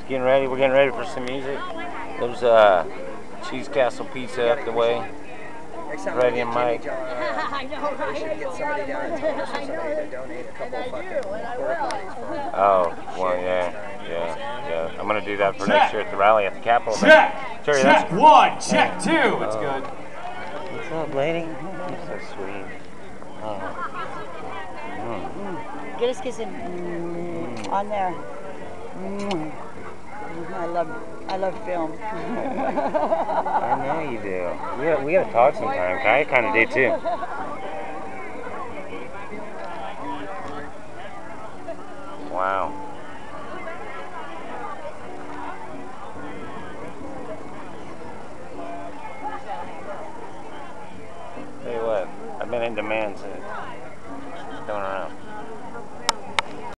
Getting ready. We're getting ready for some music. There's Cheese Castle Pizza up the way. Freddie and Mike. I know, right? We should get somebody down in Thomas or somebody to donate a couple fucking porta potties for them. Oh, well, yeah. I'm gonna do that for next year at the rally at the Capitol. Check. Terry, Check one. Check two. It's good. What's up, lady? You're so sweet. Get us kissing on there. I love film. I know you do. We gotta talk sometime. I kind of do too.